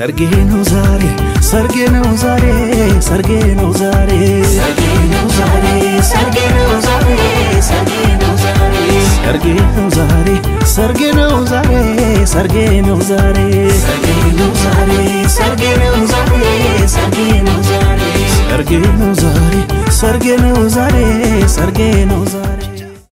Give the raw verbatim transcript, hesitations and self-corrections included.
ሰርጌ ነው ዛሬ ሰርጌ ነው ዛሬ ሰርጌ ነው ዛሬ ሰርጌ ነው ዛሬ ሰርጌ ነው ዛሬ ሰርጌ ነው ዛሬ ሰርጌ ነው ዛሬ ሰርጌ ነው ዛሬ ሰርጌ ነው ዛሬ ሰርጌ ነው ዛሬ ሰርጌ ነው ዛሬ ሰርጌ ነው ዛሬ ሰርጌ ነው ዛሬ ሰርጌ ነው ዛሬ ሰርጌ ነው ዛሬ